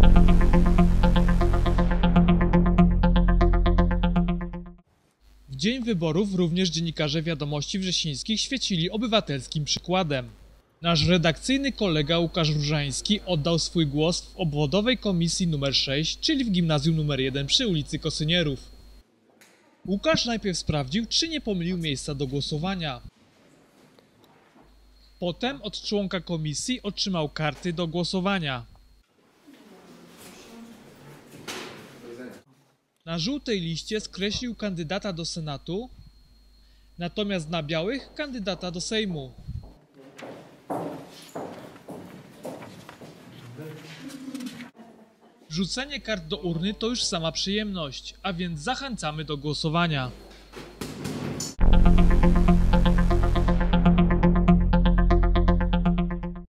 W dzień wyborów również dziennikarze Wiadomości Wrzesińskich świecili obywatelskim przykładem. Nasz redakcyjny kolega Łukasz Różański oddał swój głos w obwodowej komisji nr 6, czyli w gimnazjum nr 1 przy ulicy Kosynierów. Łukasz najpierw sprawdził, czy nie pomylił miejsca do głosowania. Potem od członka komisji otrzymał karty do głosowania. Na żółtej liście skreślił kandydata do Senatu, natomiast na białych kandydata do Sejmu. Wrzucenie kart do urny to już sama przyjemność, a więc zachęcamy do głosowania.